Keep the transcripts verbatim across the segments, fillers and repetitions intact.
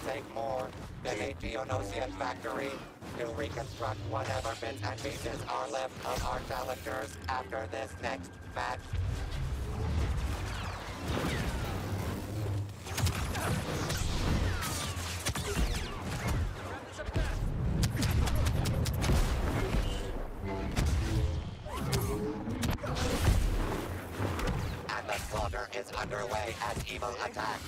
take more. Visit Geonosian Factory to reconstruct whatever bits and pieces are left of our challengers after this next match. And the slaughter is underway as evil attacks.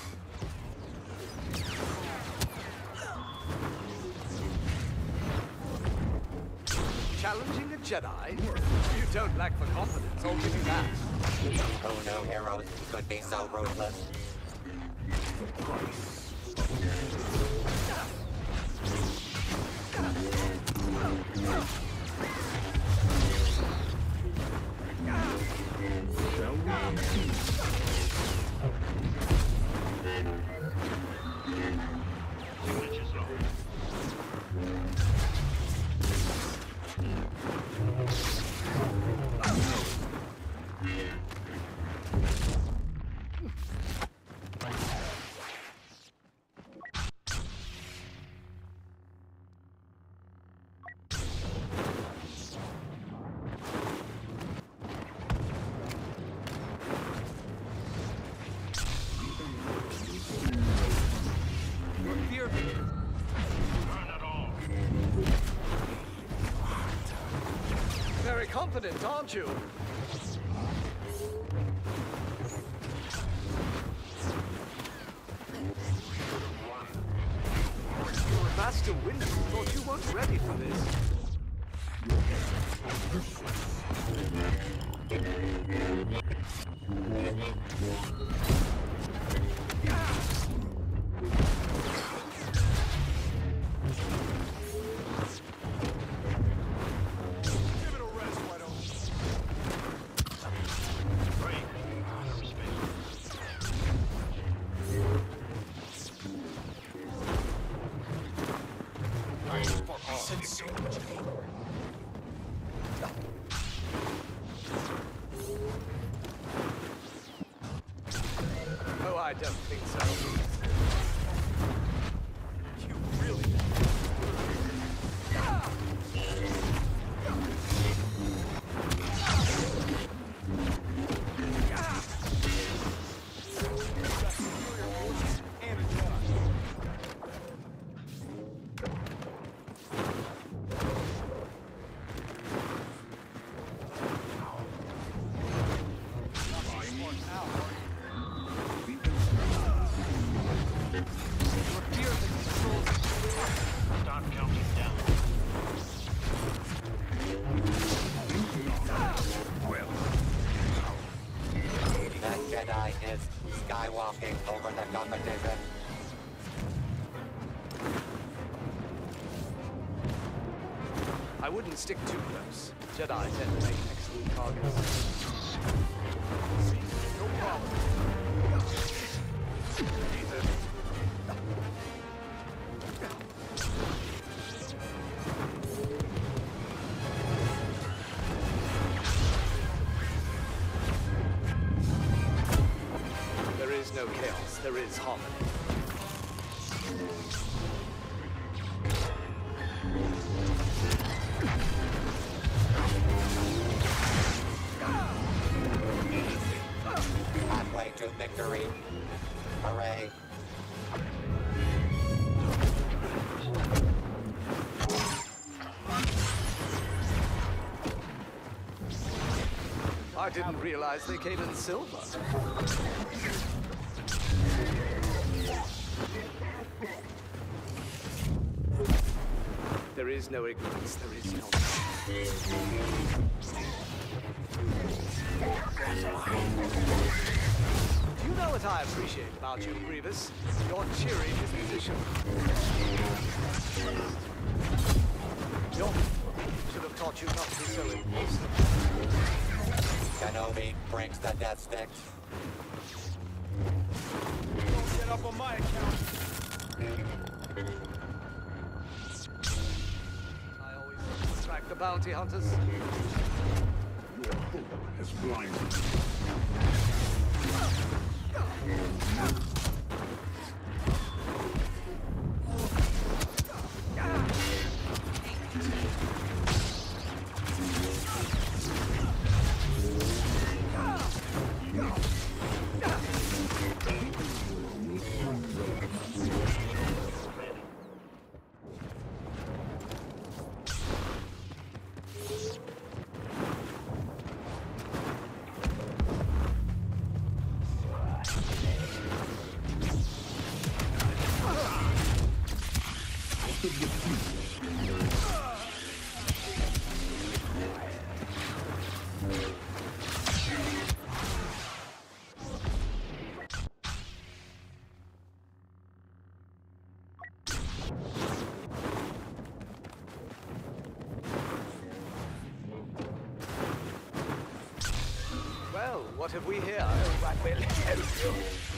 Challenging a Jedi? You don't lack for confidence, I'll give you that. Who knew heroes could be so ruthless? Shall we? Very confident, aren't you? You're Master Windu thought you weren't ready for this. Oh, I don't think so. You really... Jedi is skywalking over the competition. I wouldn't stick too close. Jedi tend to make excellent targets. No problem. There is no chaos, there is harmony. Halfway to victory. Hooray. I didn't realize they came in silver. There is no ignorance, there is no... Do you know what I appreciate about you, Grievous? Your cheery disposition. Your should have taught you not to be so impulsive. Kenobi brings the death stick. Don't get up on my account. I always distract the bounty hunters. Your hope has blinded. Well, what have we here? Oh, I will help you.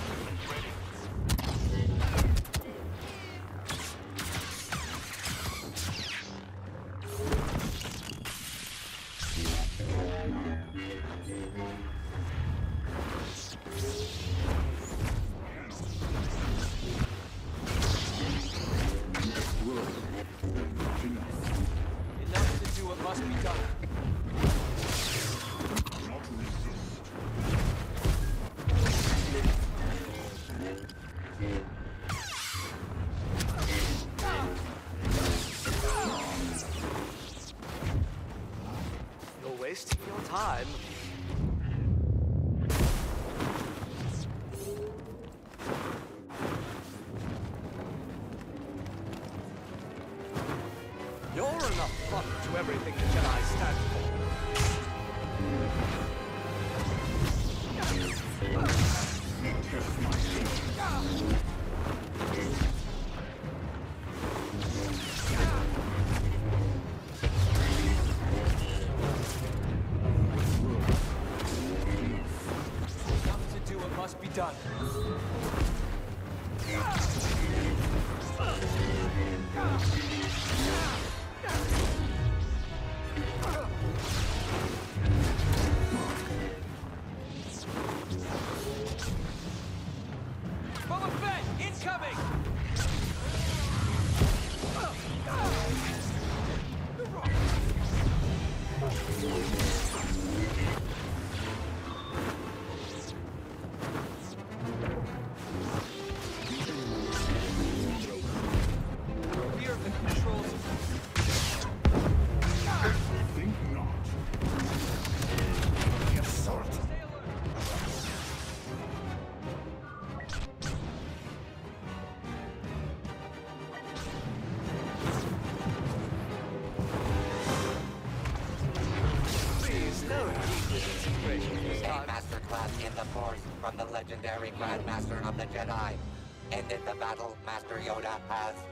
Enough to do what must be done. You're wasting your time. You're enough fun to everything the Jedi stand for. Test my skill. Enough to do what must be done. Boba Fett, incoming! Fear the controls. Think not. The assault. Stay alert. Please, no need for integration this A time. masterclass in the Force from the legendary Grandmaster of the Jedi. Ended the battle Master Yoda has